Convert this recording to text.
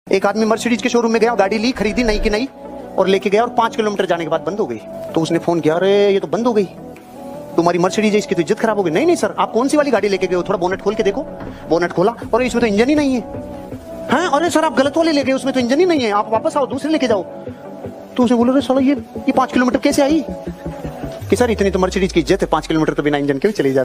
एक आदमी मर्सिडीज के शोरूम में गया, गाड़ी ली, खरीदी नई की नई, और लेके गया और 5 किलोमीटर जाने के बाद बंद हो गई। तो उसने फोन किया, अरे ये तो बंद हो गई, तुम्हारी मर्सिडीज है, इसकी तो इज्जत खराब हो गई। नहीं नहीं सर, आप कौन सी वाली गाड़ी लेके गए हो, थोड़ा बोनेट खोल के देखो। बोनेट खोला और इसमें तो इंजन ही नहीं है। हैं? अरे सर आप गलत वाले ले गए, उसमें तो इंजन ही नहीं है, आप वापस आओ, दूसरे लेके जाओ। तो उसने बोला, अरे साला ये 5 किलोमीटर कैसे आई? कि सर इतनी तो मर्सिडीज की इज्जत है, 5 किलोमीटर तो बिना इंजन के भी चली जाती।